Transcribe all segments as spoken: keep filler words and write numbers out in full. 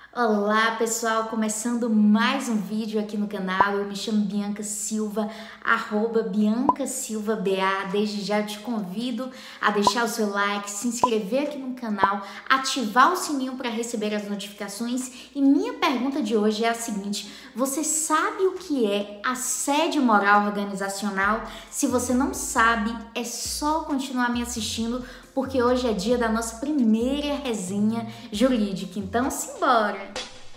Olá pessoal, começando mais um vídeo aqui no canal. Eu me chamo Bianca Silva, arroba Bianca Silva B A. Desde já eu te convido a deixar o seu like, se inscrever aqui no canal, ativar o sininho para receber as notificações. E minha pergunta de hoje é a seguinte: você sabe o que é assédio moral organizacional? Se você não sabe, é só continuar me assistindo, porque hoje é dia da nossa primeira resenha jurídica. Então, simbora!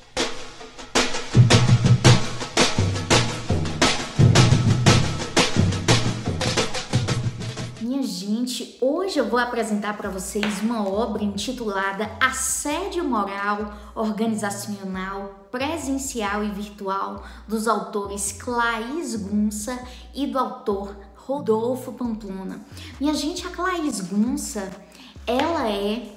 Minha gente, hoje eu vou apresentar para vocês uma obra intitulada Assédio Moral Organizacional Presencial e Virtual, dos autores Clays Gunsa e do autor Rodolfo Pamplona. Minha gente, a Clays Gunsa, ela é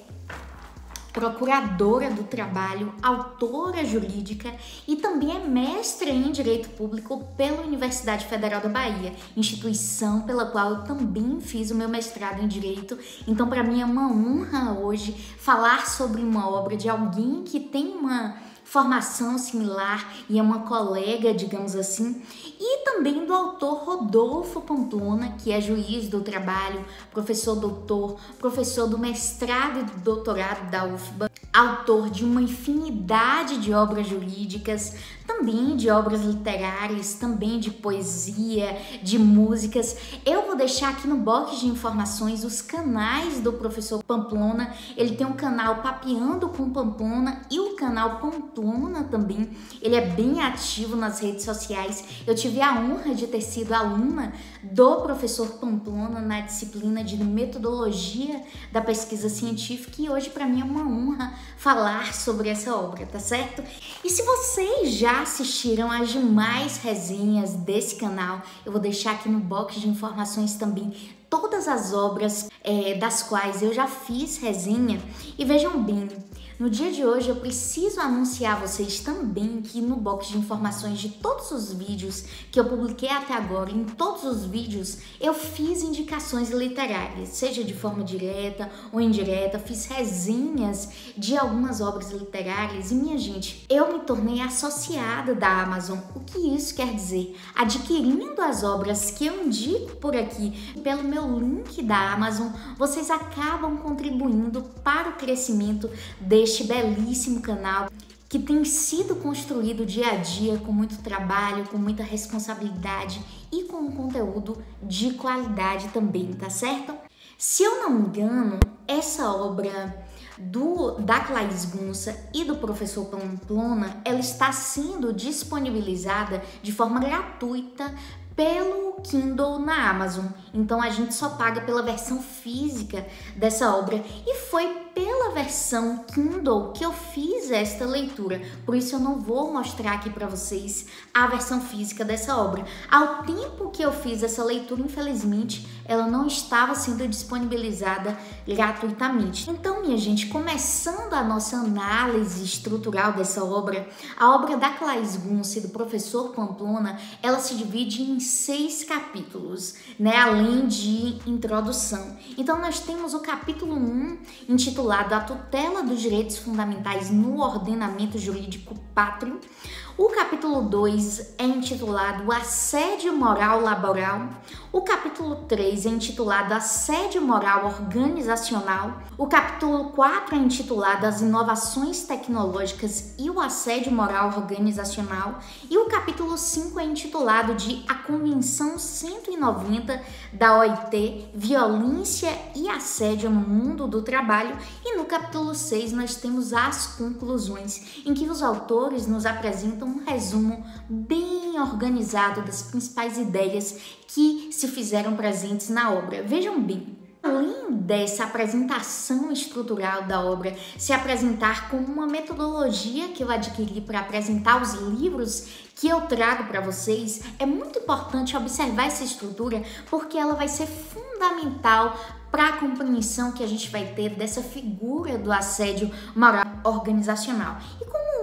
procuradora do trabalho, autora jurídica e também é mestra em Direito Público pela Universidade Federal da Bahia, instituição pela qual eu também fiz o meu mestrado em Direito. Então, para mim é uma honra hoje falar sobre uma obra de alguém que tem uma formação similar e é uma colega, digamos assim, e também do autor Rodolfo Pamplona, que é juiz do trabalho, professor doutor, professor do mestrado e do doutorado da U F B A, autor de uma infinidade de obras jurídicas, também de obras literárias, também de poesia, de músicas. Eu vou deixar aqui no box de informações os canais do professor Pamplona. Ele tem um canal Papeando com Pamplona e o canal Pamplona também. Ele é bem ativo nas redes sociais. Eu tive a honra de ter sido aluna do professor Pamplona na disciplina de metodologia da pesquisa científica e hoje para mim é uma honra falar sobre essa obra, tá certo? E se vocês já assistiram às demais resenhas desse canal, eu vou deixar aqui no box de informações também todas as obras é, das quais eu já fiz resenha. E vejam bem, no dia de hoje eu preciso anunciar a vocês também que no box de informações de todos os vídeos que eu publiquei até agora, em todos os vídeos eu fiz indicações literárias, seja de forma direta ou indireta, fiz resenhas de algumas obras literárias. E minha gente, eu me tornei associada da Amazon. O que isso quer dizer? Adquirindo as obras que eu indico por aqui pelo meu link da Amazon, vocês acabam contribuindo para o crescimento deste este belíssimo canal que tem sido construído dia a dia com muito trabalho, com muita responsabilidade e com um conteúdo de qualidade também, tá certo? Se eu não me engano, essa obra do, da Clays Gunsa e do professor Pamplona, ela está sendo disponibilizada de forma gratuita pelo Kindle na Amazon. Então a gente só paga pela versão física dessa obra e foi pela versão Kindle que eu fiz esta leitura. Por isso eu não vou mostrar aqui para vocês a versão física dessa obra. Ao tempo que eu fiz essa leitura, infelizmente, ela não estava sendo disponibilizada gratuitamente. Então, minha gente, começando a nossa análise estrutural dessa obra, a obra da Clays Gunsa e do professor Pamplona, ela se divide em seis capítulos, né, além de introdução. Então nós temos o capítulo um, intitulado A Tutela dos Direitos Fundamentais no Ordenamento Jurídico Pátrio. O capítulo dois é intitulado Assédio Moral Laboral. O capítulo três é intitulado Assédio Moral Organizacional. O capítulo quatro é intitulado As Inovações Tecnológicas e o Assédio Moral Organizacional. E o capítulo cinco é intitulado de A Convenção cento e noventa da O I T, Violência e Assédio no Mundo do Trabalho. E no capítulo seis nós temos as conclusões, em que os autores nos apresentam um resumo bem organizado das principais ideias que se fizeram presentes na obra. Vejam bem, além dessa apresentação estrutural da obra se apresentar como uma metodologia que eu adquiri para apresentar os livros que eu trago para vocês, é muito importante observar essa estrutura porque ela vai ser fundamental para a compreensão que a gente vai ter dessa figura do assédio moral organizacional. E como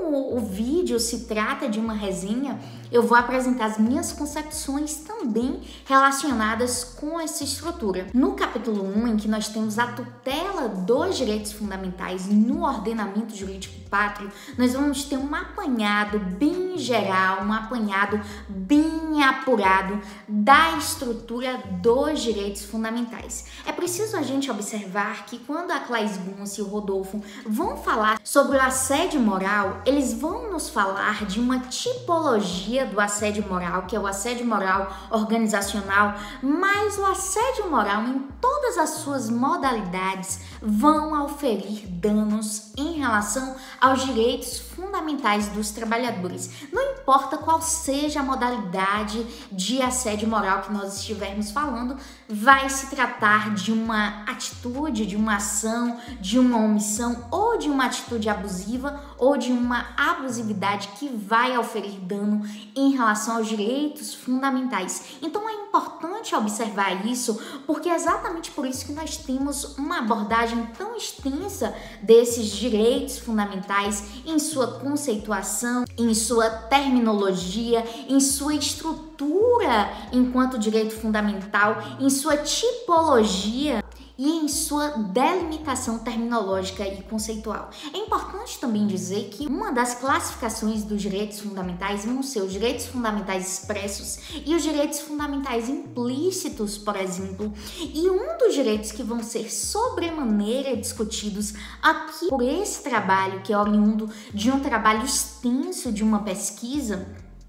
como o vídeo se trata de uma resenha, eu vou apresentar as minhas concepções também relacionadas com essa estrutura. No capítulo um, em que nós temos a tutela dos direitos fundamentais no ordenamento jurídico pátrio, nós vamos ter um apanhado bem geral, um apanhado bem apurado da estrutura dos direitos fundamentais. É preciso a gente observar que quando a Claes Gunce e o Rodolfo vão falar sobre o assédio moral, eles vão nos falar de uma tipologia do assédio moral, que é o assédio moral organizacional, mas o assédio moral em todas as suas modalidades vão auferir danos em relação aos direitos fundamentais dos trabalhadores. Não importa qual seja a modalidade de assédio moral que nós estivermos falando, vai se tratar de uma atitude, de uma ação, de uma omissão ou de uma atitude abusiva ou de uma abusividade que vai auferir dano em relação aos direitos fundamentais. Então é importante observar isso, porque é exatamente por isso que nós temos uma abordagem tão extensa desses direitos fundamentais em sua conceituação, em sua terminologia, em sua estrutura enquanto direito fundamental, em sua tipologia e em sua delimitação terminológica e conceitual. É importante também dizer que uma das classificações dos direitos fundamentais vão ser os direitos fundamentais expressos e os direitos fundamentais implícitos, por exemplo. E um dos direitos que vão ser sobremaneira discutidos aqui por esse trabalho, que é oriundo de um trabalho extenso de uma pesquisa,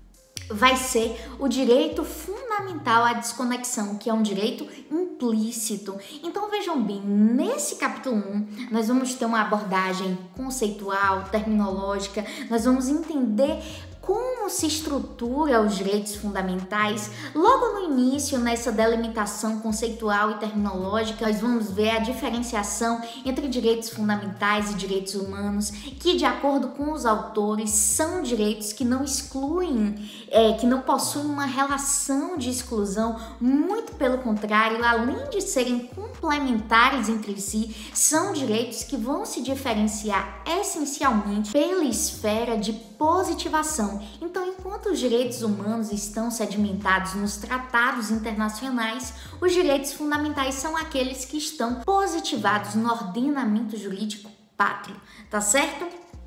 vai ser o direito fundamental à desconexão, que é um direito implícito. Então vejam bem, nesse capítulo um, nós vamos ter uma abordagem conceitual, terminológica, nós vamos entender como se estrutura os direitos fundamentais. Logo no início, nessa delimitação conceitual e terminológica, nós vamos ver a diferenciação entre direitos fundamentais e direitos humanos, que, de acordo com os autores, são direitos que não excluem, é, que não possuem uma relação de exclusão, muito pelo contrário, além de serem complementares entre si, são direitos que vão se diferenciar essencialmente pela esfera de positivação. Então, enquanto os direitos humanos estão sedimentados nos tratados internacionais, os direitos fundamentais são aqueles que estão positivados no ordenamento jurídico pátrio, tá certo?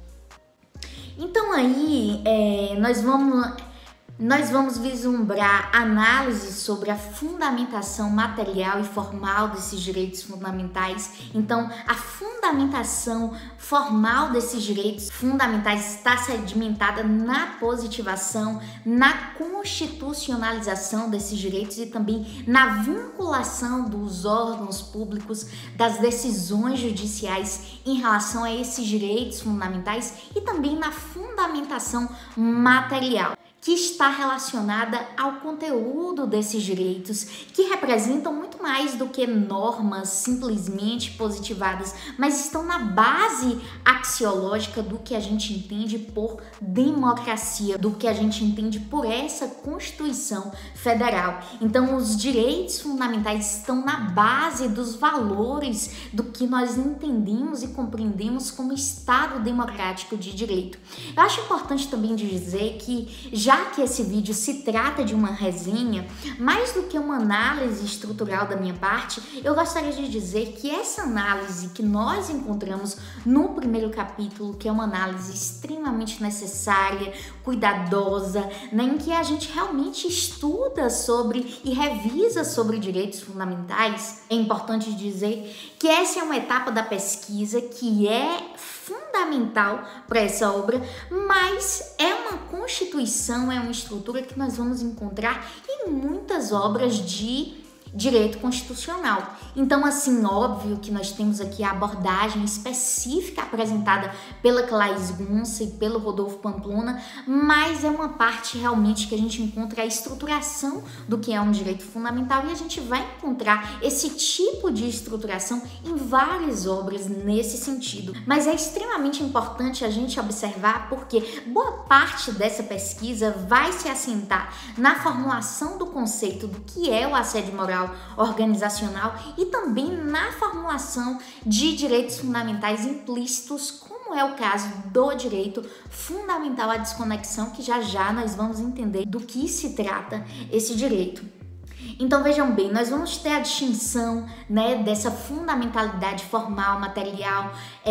Então aí, é, nós vamos... Nós vamos vislumbrar análises sobre a fundamentação material e formal desses direitos fundamentais. Então, a fundamentação formal desses direitos fundamentais está sedimentada na positivação, na constitucionalização desses direitos e também na vinculação dos órgãos públicos, das decisões judiciais em relação a esses direitos fundamentais e também na fundamentação material, que está relacionada ao conteúdo desses direitos, que representam muito mais do que normas simplesmente positivadas, mas estão na base axiológica do que a gente entende por democracia, do que a gente entende por essa Constituição Federal. Então, os direitos fundamentais estão na base dos valores do que nós entendemos e compreendemos como Estado democrático de direito. Eu acho importante também dizer que, já Já que esse vídeo se trata de uma resenha, mais do que uma análise estrutural da minha parte, eu gostaria de dizer que essa análise que nós encontramos no primeiro capítulo, que é uma análise extremamente necessária, cuidadosa, né, em que a gente realmente estuda sobre e revisa sobre direitos fundamentais, é importante dizer que essa é uma etapa da pesquisa que é fundamental para essa obra, mas é uma constituição, é uma estrutura que nós vamos encontrar em muitas obras de direito constitucional. Então, assim, óbvio que nós temos aqui a abordagem específica apresentada pela Claes Gunce e pelo Rodolfo Pamplona, mas é uma parte realmente que a gente encontra a estruturação do que é um direito fundamental e a gente vai encontrar esse tipo de estruturação em várias obras nesse sentido. Mas é extremamente importante a gente observar porque boa parte dessa pesquisa vai se assentar na formulação do conceito do que é o assédio moral organizacional e também na formulação de direitos fundamentais implícitos, como como é o caso do direito fundamental à desconexão, que já já nós vamos entender do que se trata esse direito. Então vejam bem, nós vamos ter a distinção, né, dessa fundamentalidade formal, material.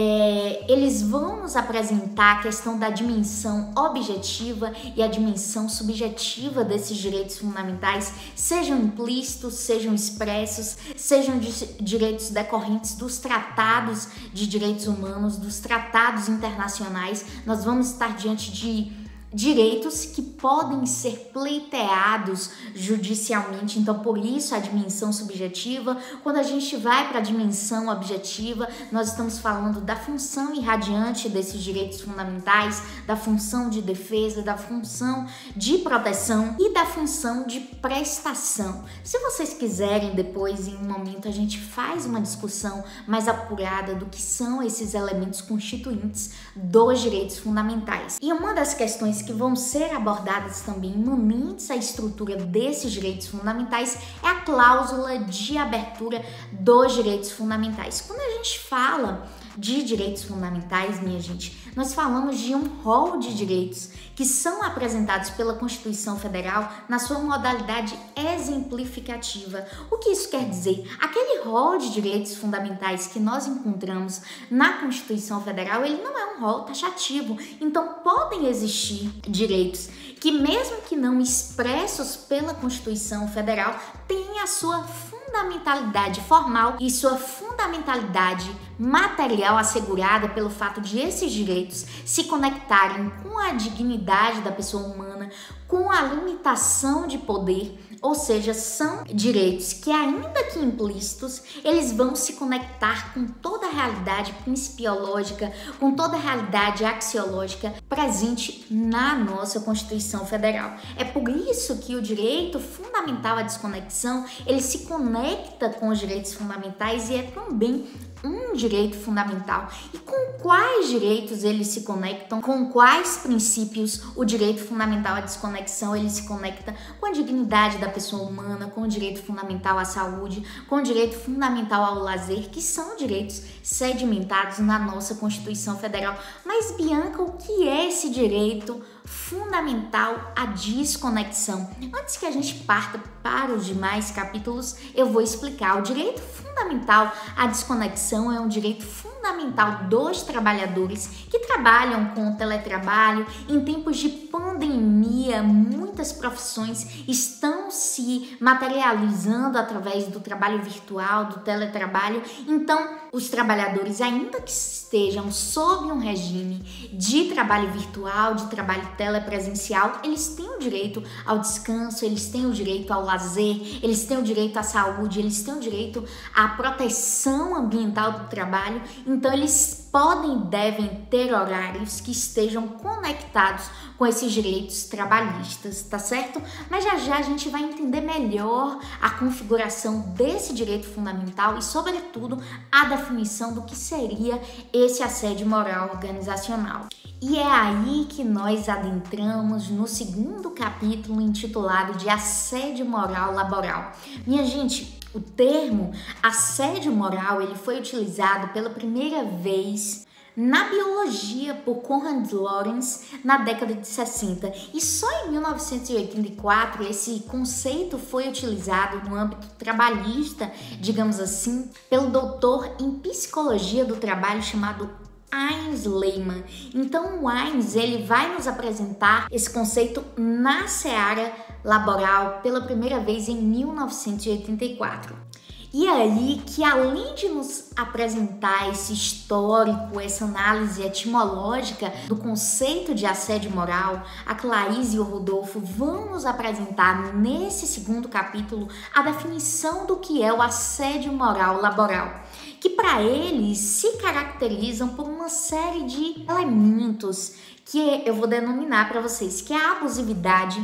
É, eles vão nos apresentar a questão da dimensão objetiva e a dimensão subjetiva desses direitos fundamentais, sejam implícitos, sejam expressos, sejam de, direitos decorrentes dos tratados de direitos humanos, dos tratados internacionais. Nós vamos estar diante de direitos que podem ser pleiteados judicialmente, então por isso a dimensão subjetiva. Quando a gente vai para a dimensão objetiva, nós estamos falando da função irradiante desses direitos fundamentais, da função de defesa, da função de proteção e da função de prestação. Se vocês quiserem, depois em um momento a gente faz uma discussão mais apurada do que são esses elementos constituintes dos direitos fundamentais. E uma das questões que vão ser abordadas também imanentes à estrutura desses direitos fundamentais é a cláusula de abertura dos direitos fundamentais. Quando a gente fala de direitos fundamentais, minha gente, nós falamos de um rol de direitos que são apresentados pela Constituição Federal na sua modalidade exemplificativa. O que isso quer dizer? Aquele rol de direitos fundamentais que nós encontramos na Constituição Federal, ele não é um rol taxativo. Então, podem existir direitos que, mesmo que não expressos pela Constituição Federal, têm a sua fundamentalidade formal e sua fundamentalidade material assegurada pelo fato de esses direitos se conectarem com a dignidade da pessoa humana, com a limitação de poder, ou seja, são direitos que, ainda que implícitos, eles vão se conectar com toda a realidade principiológica, com toda a realidade axiológica presente na nossa Constituição Federal. É por isso que o direito fundamental à desconexão, ele se conecta com os direitos fundamentais e é também um direito fundamental. E com quais direitos eles se conectam? Com quais princípios o direito fundamental à desconexão ele se conecta? Com a dignidade da pessoa humana, com o direito fundamental à saúde, com o direito fundamental ao lazer, que são direitos sedimentados na nossa Constituição Federal. Mas, Bianca, o que é esse direito fundamental à desconexão? Antes que a gente parta para os demais capítulos, eu vou explicar. O direito fundamental à desconexão é um direito fundamental dos trabalhadores que trabalham com o teletrabalho. Em tempos de pandemia, muitas profissões estão se materializando através do trabalho virtual, do teletrabalho. Então, os trabalhadores, ainda que estejam sob um regime de trabalho virtual, de trabalho telepresencial, eles têm o direito ao descanso, eles têm o direito ao lazer, eles têm o direito à saúde, eles têm o direito à proteção ambiental do trabalho. Então, eles podem e devem ter horários que estejam conectados com esses direitos trabalhistas, tá certo? Mas já já a gente vai entender melhor a configuração desse direito fundamental e, sobretudo, a definição do que seria esse assédio moral organizacional. E é aí que nós adentramos no segundo capítulo, intitulado de Assédio Moral Laboral. Minha gente, o termo assédio moral ele foi utilizado pela primeira vez na biologia por Konrad Lorenz na década de sessenta, e só em mil novecentos e oitenta e quatro esse conceito foi utilizado no âmbito trabalhista, digamos assim, pelo doutor em psicologia do trabalho chamado Heinz Lehmann. Então o Heinz ele vai nos apresentar esse conceito na seara laboral pela primeira vez em mil novecentos e oitenta e quatro. E aí que, além de nos apresentar esse histórico, essa análise etimológica do conceito de assédio moral, a Clarice e o Rodolfo vão nos apresentar nesse segundo capítulo a definição do que é o assédio moral laboral, que para eles se caracterizam por uma série de elementos que eu vou denominar para vocês, que é a abusividade,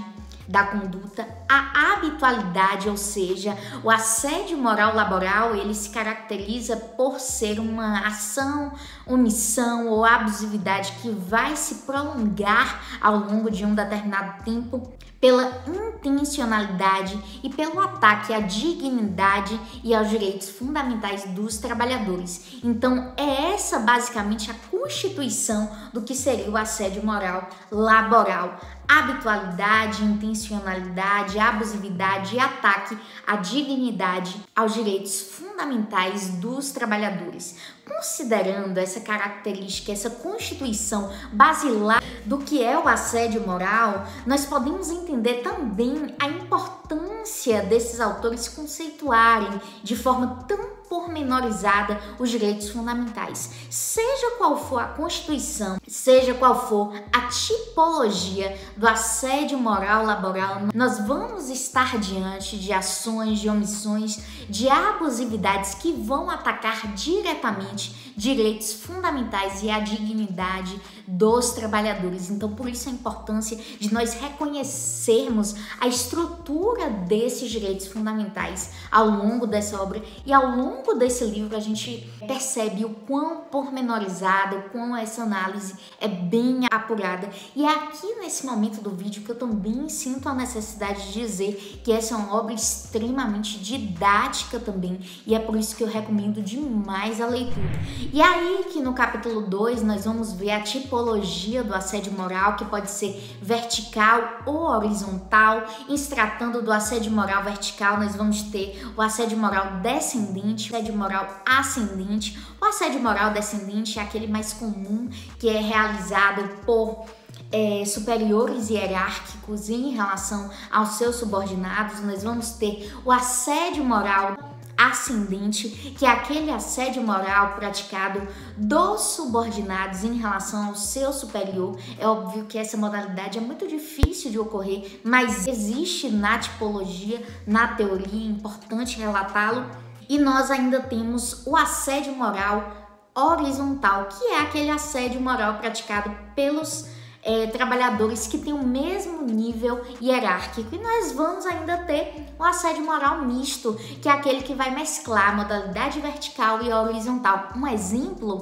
da conduta, a habitualidade, ou seja, o assédio moral laboral, ele se caracteriza por ser uma ação, omissão ou abusividade que vai se prolongar ao longo de um determinado tempo pela intencionalidade e pelo ataque à dignidade e aos direitos fundamentais dos trabalhadores. Então, é essa basicamente a constituição do que seria o assédio moral laboral. Habitualidade, intencionalidade, abusividade e ataque à dignidade, aos direitos fundamentais dos trabalhadores. Considerando essa característica, essa constituição basilar do que é o assédio moral, nós podemos entender também a importância desses autores conceituarem de forma tão pormenorizada os direitos fundamentais. Seja qual for a Constituição, seja qual for a tipologia do assédio moral laboral, nós vamos estar diante de ações, de omissões, de abusividades que vão atacar diretamente direitos fundamentais e a dignidade dos trabalhadores. Então, por isso a importância de nós reconhecermos a estrutura desses direitos fundamentais ao longo dessa obra, e ao longo desse livro a gente percebe o quão pormenorizado, o quão essa análise é bem apurada. E é aqui nesse momento do vídeo que eu também sinto a necessidade de dizer que essa é uma obra extremamente didática também, e é por isso que eu recomendo demais a leitura. E aí que no capítulo dois nós vamos ver a tipologia do assédio moral, que pode ser vertical ou horizontal. Em se tratando do assédio moral vertical, nós vamos ter o assédio moral descendente, o assédio moral ascendente. O assédio moral descendente é aquele mais comum, que é realizado por É, superiores hierárquicos em relação aos seus subordinados. Nós vamos ter o assédio moral ascendente, que é aquele assédio moral praticado dos subordinados em relação ao seu superior. É óbvio que essa modalidade é muito difícil de ocorrer, mas existe na tipologia, na teoria, é importante relatá-lo. E nós ainda temos o assédio moral horizontal, que é aquele assédio moral praticado pelos É, trabalhadores que têm o mesmo nível hierárquico. E nós vamos ainda ter o assédio moral misto, que é aquele que vai mesclar a modalidade vertical e horizontal. Um exemplo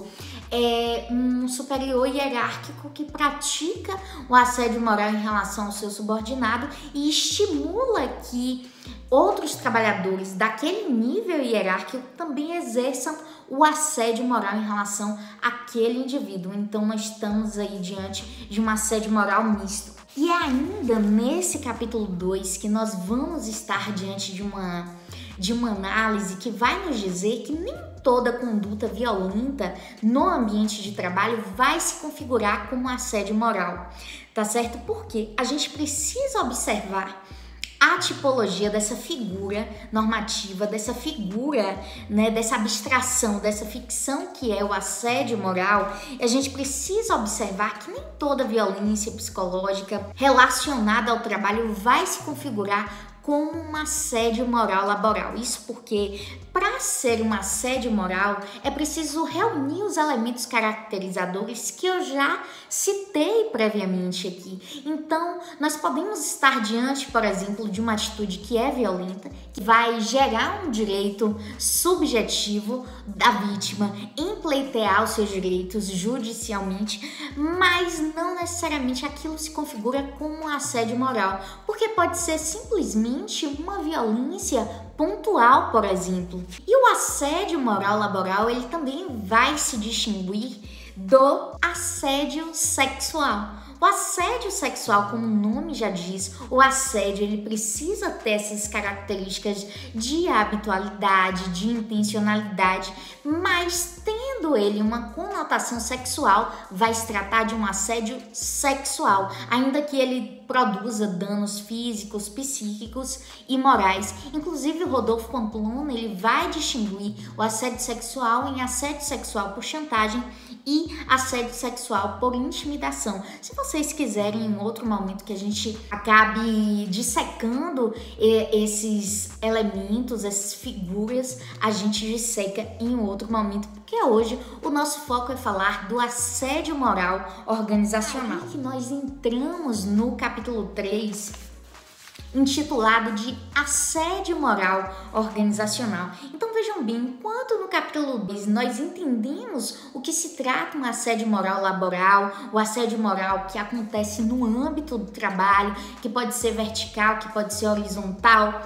é um superior hierárquico que pratica o assédio moral em relação ao seu subordinado e estimula que outros trabalhadores daquele nível hierárquico também exerçam o assédio moral em relação àquele indivíduo. Então, nós estamos aí diante de um assédio moral misto. E é ainda nesse capítulo dois que nós vamos estar diante de uma, de uma análise que vai nos dizer que nem toda conduta violenta no ambiente de trabalho vai se configurar como assédio moral, tá certo? Porque a gente precisa observar a tipologia dessa figura normativa, dessa figura, né, dessa abstração, dessa ficção que é o assédio moral. E a gente precisa observar que nem toda violência psicológica relacionada ao trabalho vai se configurar como um assédio moral laboral. Isso porque, para ser um assédio moral, é preciso reunir os elementos caracterizadores que eu já citei previamente aqui. Então, nós podemos estar diante, por exemplo, de uma atitude que é violenta, que vai gerar um direito subjetivo da vítima em pleitear os seus direitos judicialmente, mas não necessariamente aquilo se configura como um assédio moral, porque pode ser simplesmente uma violência pontual, por exemplo. E o assédio moral laboral, ele também vai se distinguir do assédio sexual. O assédio sexual, como o nome já diz, o assédio ele precisa ter essas características de habitualidade, de intencionalidade, mas tendo ele uma conotação sexual, vai se tratar de um assédio sexual, ainda que ele produza danos físicos, psíquicos e morais. Inclusive, o Rodolfo Pamplona ele vai distinguir o assédio sexual em assédio sexual por chantagem e assédio sexual por intimidação. Se vocês quiserem, em outro momento que a gente acabe dissecando esses elementos, essas figuras, a gente disseca em outro momento, porque hoje o nosso foco é falar do assédio moral organizacional. Aí que nós entramos no capítulo três, intitulado de Assédio Moral Organizacional. Então vejam bem, enquanto no capítulo dois nós entendemos o que se trata um assédio moral laboral, o assédio moral que acontece no âmbito do trabalho, que pode ser vertical, que pode ser horizontal,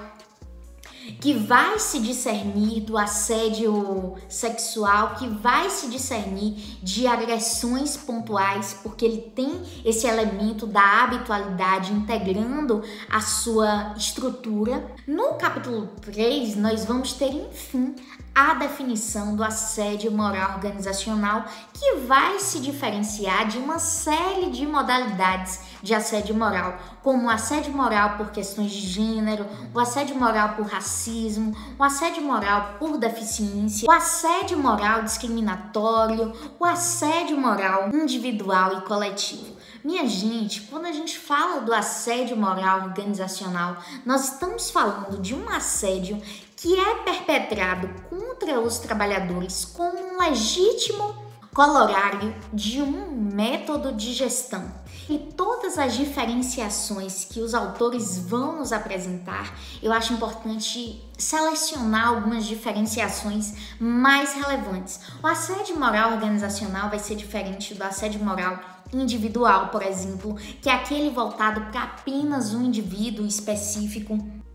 que vai se discernir do assédio sexual, que vai se discernir de agressões pontuais, porque ele tem esse elemento da habitualidade integrando a sua estrutura. No capítulo três, nós vamos ter, enfim, a definição do assédio moral organizacional, que vai se diferenciar de uma série de modalidades de assédio moral, como o assédio moral por questões de gênero, o assédio moral por racismo, o assédio moral por deficiência, o assédio moral discriminatório, o assédio moral individual e coletivo. Minha gente, quando a gente fala do assédio moral organizacional, nós estamos falando de um assédio que é perpetrado contra os trabalhadores como um legítimo corolário de um método de gestão. E todas as diferenciações que os autores vão nos apresentar, eu acho importante selecionar algumas diferenciações mais relevantes. O assédio moral organizacional vai ser diferente do assédio moral individual, por exemplo, que é aquele voltado para apenas um indivíduo específico.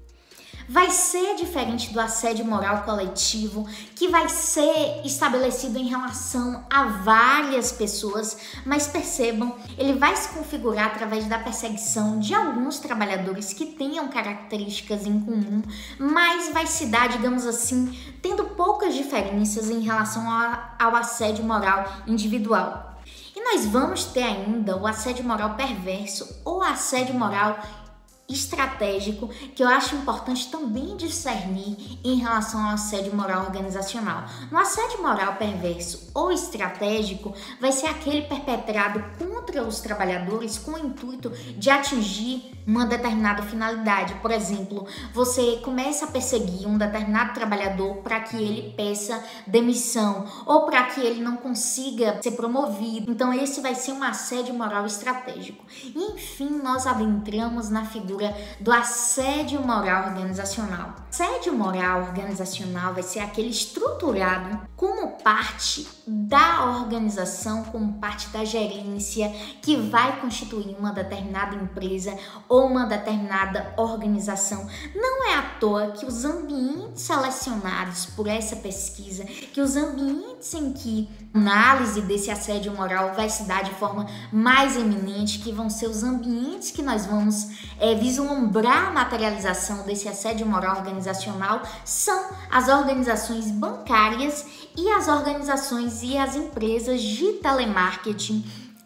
Vai ser diferente do assédio moral coletivo, que vai ser estabelecido em relação a várias pessoas, mas percebam, ele vai se configurar através da perseguição de alguns trabalhadores que tenham características em comum, mas vai se dar, digamos assim, tendo poucas diferenças em relação ao assédio moral individual. E nós vamos ter ainda o assédio moral perverso ou assédio moral estratégico, que eu acho importante também discernir em relação ao assédio moral organizacional. No assédio moral perverso ou estratégico, vai ser aquele perpetrado contra os trabalhadores com o intuito de atingir uma determinada finalidade. Por exemplo, você começa a perseguir um determinado trabalhador para que ele peça demissão ou para que ele não consiga ser promovido. Então esse vai ser um assédio moral estratégico. E, enfim, nós adentramos na figura do assédio moral organizacional. Assédio moral organizacional vai ser aquele estruturado como parte da organização, como parte da gerência, que vai constituir uma determinada empresa ou uma determinada organização. Não é à toa que os ambientes selecionados por essa pesquisa, que os ambientes em que a análise desse assédio moral vai se dar de forma mais eminente, que vão ser os ambientes que nós vamos é, vislumbrar a materialização desse assédio moral organizacional, são as organizações bancárias e as organizações e as empresas de telemarketing,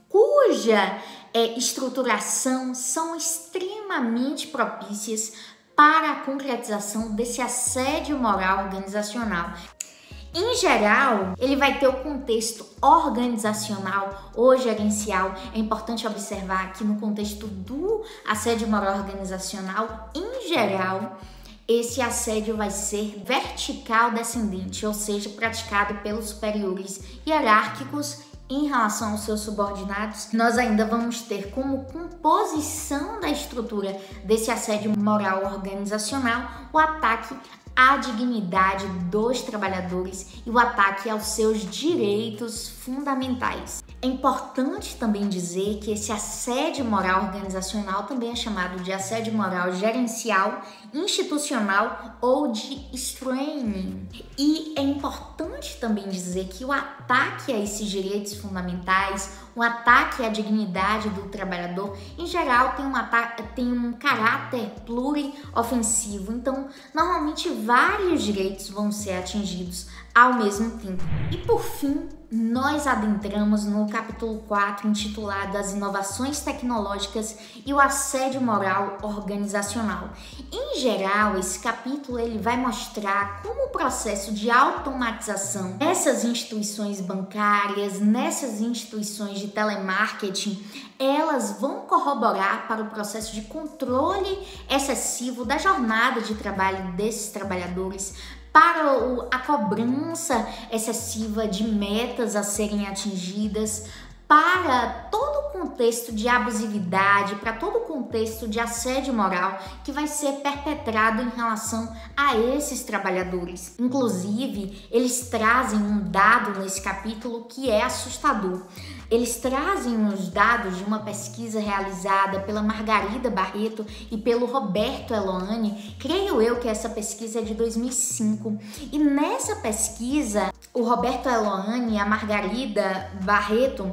cuja é, estruturação são extremamente propícias para a concretização desse assédio moral organizacional. Em geral, ele vai ter o contexto organizacional ou gerencial. É importante observar que no contexto do assédio moral organizacional, em geral, esse assédio vai ser vertical descendente, ou seja, praticado pelos superiores hierárquicos em relação aos seus subordinados. Nós ainda vamos ter como composição da estrutura desse assédio moral organizacional o ataque à dignidade dos trabalhadores e o ataque aos seus direitos fundamentais. É importante também dizer que esse assédio moral organizacional também é chamado de assédio moral gerencial, institucional ou de straining. E é importante também dizer que o ataque a esses direitos fundamentais, o ataque à dignidade do trabalhador, em geral tem um, ataque, tem um caráter pluriofensivo. Então, normalmente vários direitos vão ser atingidos ao mesmo tempo. E por fim, nós adentramos no capítulo quatro, intitulado As Inovações Tecnológicas e o Assédio Moral Organizacional. Em geral, esse capítulo ele vai mostrar como o processo de automatização nessas instituições bancárias, nessas instituições de telemarketing, elas vão corroborar para o processo de controle excessivo da jornada de trabalho desses trabalhadores, para o, a cobrança excessiva de metas a serem atingidas, para todo o contexto de abusividade, para todo o contexto de assédio moral que vai ser perpetrado em relação a esses trabalhadores. Inclusive, eles trazem um dado nesse capítulo que é assustador. Eles trazem os dados de uma pesquisa realizada pela Margarida Barreto e pelo Roberto Eloane. Creio eu que essa pesquisa é de dois mil e cinco. E nessa pesquisa, o Roberto Eloane e a Margarida Barreto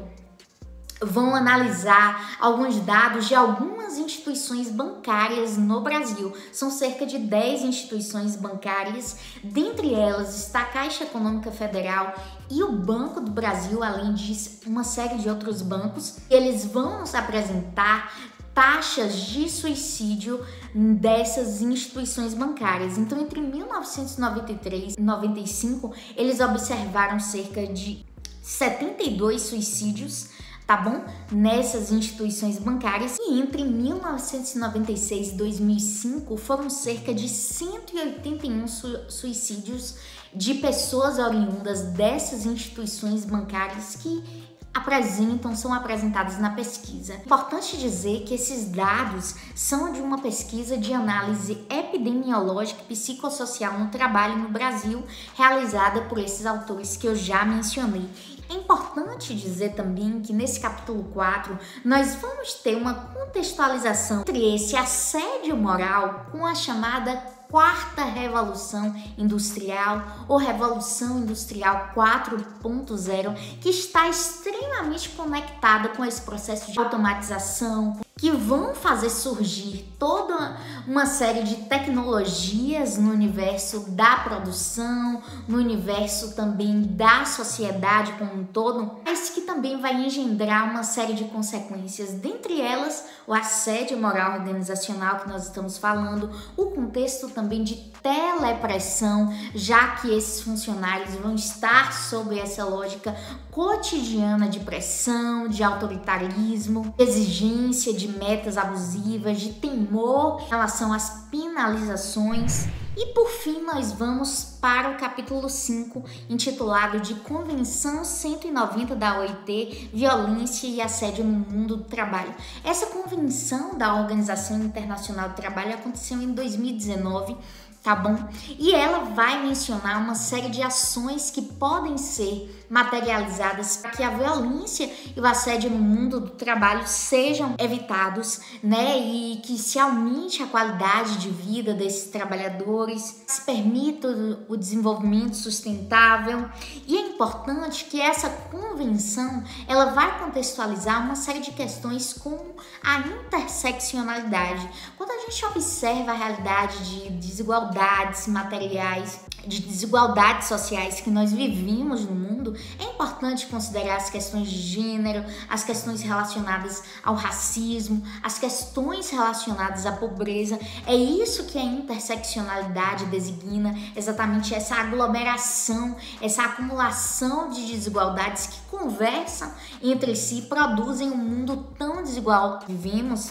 vão analisar alguns dados de algumas instituições bancárias no Brasil. São cerca de dez instituições bancárias, dentre elas está a Caixa Econômica Federal e o Banco do Brasil, além de uma série de outros bancos. Eles vão nos apresentar taxas de suicídio dessas instituições bancárias. Então, entre mil novecentos e noventa e três e noventa e cinco, eles observaram cerca de setenta e dois suicídios, tá bom? Nessas instituições bancárias. E entre mil novecentos e noventa e seis e dois mil e cinco foram cerca de cento e oitenta e um su suicídios de pessoas oriundas dessas instituições bancárias que apresentam, são apresentadas na pesquisa. Importante dizer que esses dados são de uma pesquisa de análise epidemiológica e psicossocial no trabalho no Brasil, realizada por esses autores que eu já mencionei. É importante dizer também que nesse capítulo quatro nós vamos ter uma contextualização entre esse assédio moral com a chamada quarta revolução industrial ou revolução industrial quatro ponto zero, que está extremamente conectada com esse processo de automatização, que vão fazer surgir toda uma série de tecnologias no universo da produção, no universo também da sociedade como um todo, mas que também vai engendrar uma série de consequências, dentre elas o assédio moral organizacional que nós estamos falando, o contexto também de telepressão, já que esses funcionários vão estar sob essa lógica cotidiana de pressão, de autoritarismo, de exigência de metas abusivas, de temor em relação às penalizações. E por fim, nós vamos para o capítulo cinco, intitulado de Convenção cento e noventa da O I T, Violência e Assédio no Mundo do Trabalho. Essa convenção da Organização Internacional do Trabalho aconteceu em dois mil e dezenove, tá bom? E ela vai mencionar uma série de ações que podem ser materializadas para que a violência e o assédio no mundo do trabalho sejam evitados, né? E que se aumente a qualidade de vida desses trabalhadores, se permita o desenvolvimento sustentável. E é importante que essa convenção ela vai contextualizar uma série de questões como a interseccionalidade. Quando a gente observa a realidade de desigualdades materiais, de desigualdades sociais que nós vivemos no mundo, é importante considerar as questões de gênero, as questões relacionadas ao racismo, as questões relacionadas à pobreza. É isso que a interseccionalidade designa, exatamente essa aglomeração, essa acumulação de desigualdades que conversam entre si, produzem um mundo tão desigual que vivemos.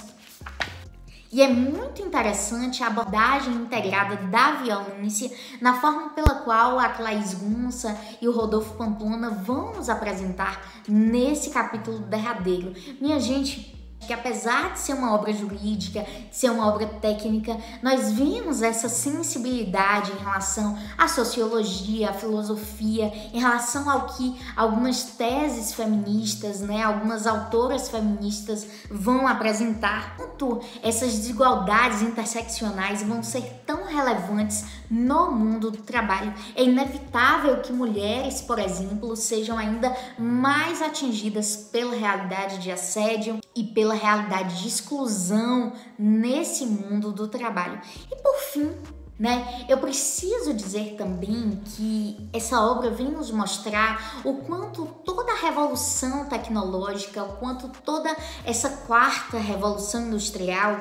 E é muito interessante a abordagem integrada da violência na forma pela qual a Clays Gunça e o Rodolfo Pamplona vão nos apresentar nesse capítulo derradeiro. Minha gente, que apesar de ser uma obra jurídica, de ser uma obra técnica, nós vimos essa sensibilidade em relação à sociologia, à filosofia, em relação ao que algumas teses feministas, né, algumas autoras feministas vão apresentar. Quanto essas desigualdades interseccionais vão ser tão relevantes no mundo do trabalho. É inevitável que mulheres, por exemplo, sejam ainda mais atingidas pela realidade de assédio e pela realidade de exclusão nesse mundo do trabalho. E por fim, né, eu preciso dizer também que essa obra vem nos mostrar o quanto toda a revolução tecnológica, o quanto toda essa quarta revolução industrial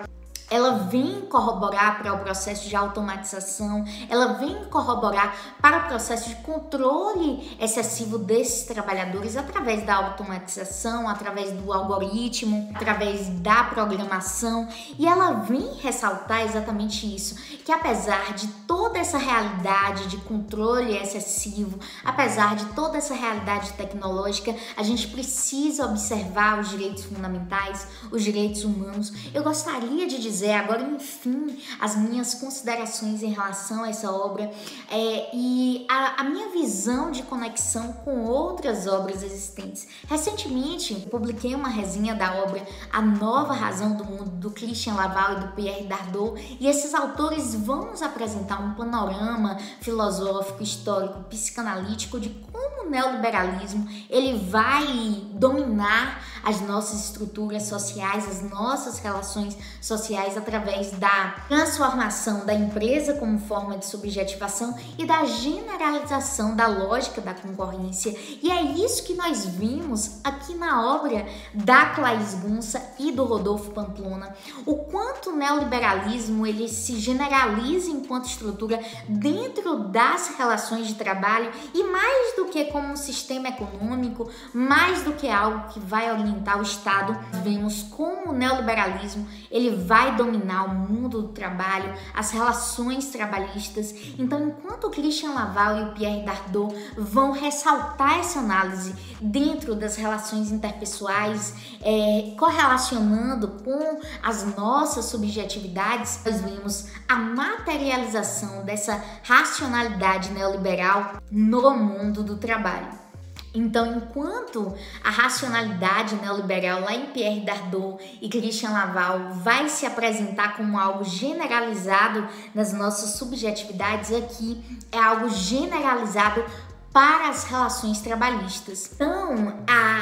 ela vem corroborar para o processo de automatização, ela vem corroborar para o processo de controle excessivo desses trabalhadores através da automatização, através do algoritmo, através da programação, e ela vem ressaltar exatamente isso, que apesar de toda essa realidade de controle excessivo, apesar de toda essa realidade tecnológica, a gente precisa observar os direitos fundamentais, os direitos humanos. Eu gostaria de dizer agora, enfim, as minhas considerações em relação a essa obra é, e a, a minha visão de conexão com outras obras existentes. Recentemente, publiquei uma resenha da obra A Nova Razão do Mundo, do Christian Laval e do Pierre Dardot, e esses autores vão nos apresentar um panorama filosófico, histórico, psicanalítico de como o neoliberalismo ele vai dominar as nossas estruturas sociais, as nossas relações sociais através da transformação da empresa como forma de subjetivação e da generalização da lógica da concorrência. E é isso que nós vimos aqui na obra da Claes Gunsa e do Rodolfo Pamplona. O quanto o neoliberalismo ele se generaliza enquanto estrutura dentro das relações de trabalho e mais do que como um sistema econômico, mais do que algo que vai orientar o Estado, vemos como o neoliberalismo ele vai dominar o mundo do trabalho, as relações trabalhistas. Então, enquanto o Christian Laval e o Pierre Dardot vão ressaltar essa análise dentro das relações interpessoais, é, correlacionando com as nossas subjetividades, nós vemos a materialização dessa racionalidade neoliberal no mundo do trabalho. Então, enquanto a racionalidade neoliberal lá em Pierre Dardot e Christian Laval vai se apresentar como algo generalizado nas nossas subjetividades, aqui é algo generalizado para as relações trabalhistas. Então,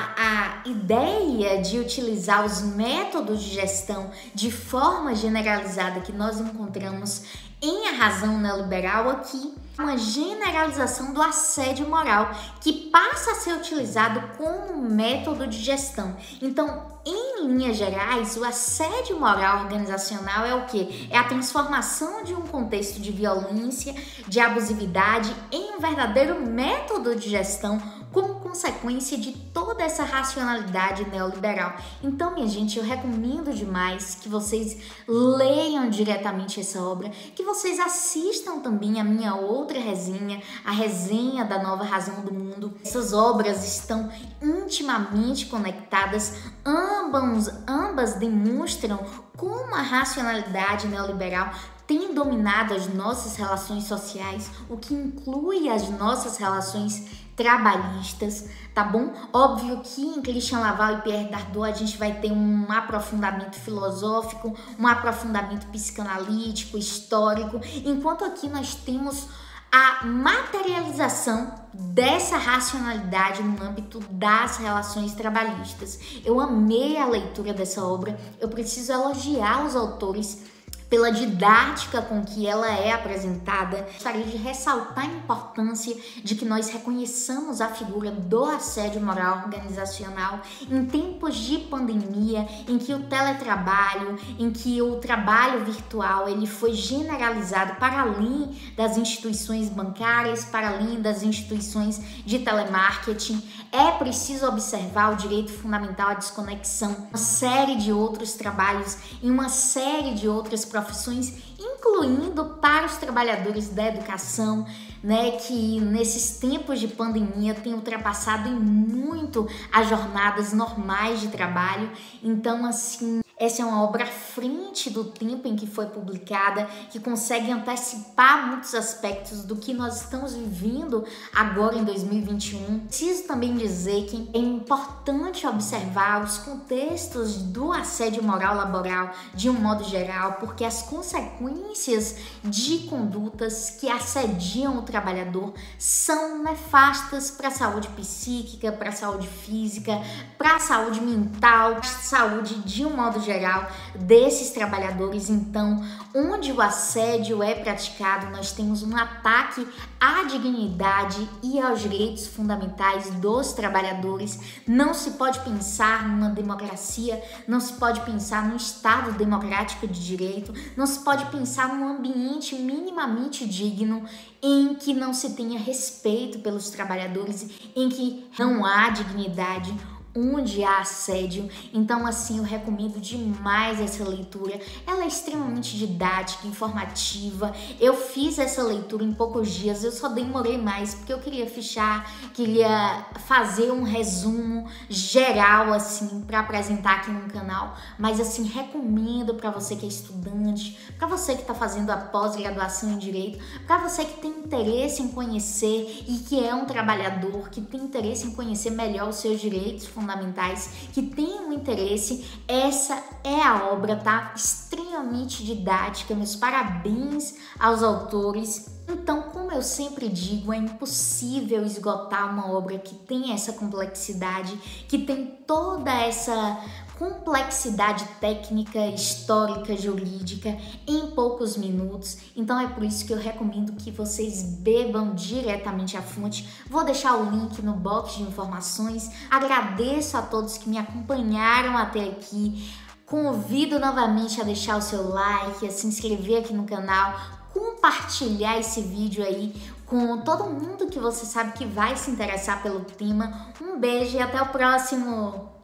a, a ideia de utilizar os métodos de gestão de forma generalizada que nós encontramos em A Razão Neoliberal aqui, uma generalização do assédio moral que passa a ser utilizado como método de gestão. Então, em linhas gerais, o assédio moral organizacional é o quê? É a transformação de um contexto de violência, de abusividade em um verdadeiro método de gestão como consequência de toda essa racionalidade neoliberal. Então, minha gente, eu recomendo demais que vocês leiam diretamente essa obra, que vocês assistam também a minha outra resenha, a resenha da Nova Razão do Mundo. Essas obras estão intimamente conectadas, ambas, ambas demonstram como a racionalidade neoliberal tem dominado as nossas relações sociais, o que inclui as nossas relações trabalhistas, tá bom? Óbvio que em Christian Laval e Pierre Dardot a gente vai ter um aprofundamento filosófico, um aprofundamento psicanalítico, histórico, enquanto aqui nós temos a materialização dessa racionalidade no âmbito das relações trabalhistas. Eu amei a leitura dessa obra, eu preciso elogiar os autores pela didática com que ela é apresentada. Gostaria de ressaltar a importância de que nós reconheçamos a figura do assédio moral organizacional em tempos de pandemia, em que o teletrabalho, em que o trabalho virtual ele foi generalizado para além das instituições bancárias, para além das instituições de telemarketing. É preciso observar o direito fundamental à desconexão, uma série de outros trabalhos em uma série de outras profissões, incluindo para os trabalhadores da educação, né, que nesses tempos de pandemia têm ultrapassado em muito as jornadas normais de trabalho. Então, assim, essa é uma obra à frente do tempo em que foi publicada, que consegue antecipar muitos aspectos do que nós estamos vivendo agora em dois mil e vinte e um. Preciso também dizer que é importante observar os contextos do assédio moral laboral de um modo geral, porque as consequências de condutas que assediam o trabalhador são nefastas para a saúde psíquica, para a saúde física, para a saúde mental, para a saúde de um modo geral geral desses trabalhadores. Então, onde o assédio é praticado, nós temos um ataque à dignidade e aos direitos fundamentais dos trabalhadores. Não se pode pensar numa democracia, não se pode pensar num Estado democrático de direito, não se pode pensar num ambiente minimamente digno em que não se tenha respeito pelos trabalhadores, em que não há dignidade, onde há assédio. Então, assim, eu recomendo demais essa leitura. Ela é extremamente didática, informativa. Eu fiz essa leitura em poucos dias, eu só demorei mais porque eu queria fichar, queria fazer um resumo geral, assim, para apresentar aqui no canal. Mas, assim, recomendo para você que é estudante, para você que está fazendo a pós-graduação em Direito, para você que tem interesse em conhecer e que é um trabalhador, que tem interesse em conhecer melhor os seus direitos fundamentais, que tem um interesse, essa é a obra, tá? Extremamente didática, meus parabéns aos autores. Então, como eu sempre digo, é impossível esgotar uma obra que tem essa complexidade, que tem toda essa complexidade técnica, histórica, jurídica em poucos minutos. Então é por isso que eu recomendo que vocês bebam diretamente a fonte. Vou deixar o link no box de informações. Agradeço a todos que me acompanharam até aqui. Convido novamente a deixar o seu like, a se inscrever aqui no canal, compartilhar esse vídeo aí com todo mundo que você sabe que vai se interessar pelo tema. Um beijo e até o próximo!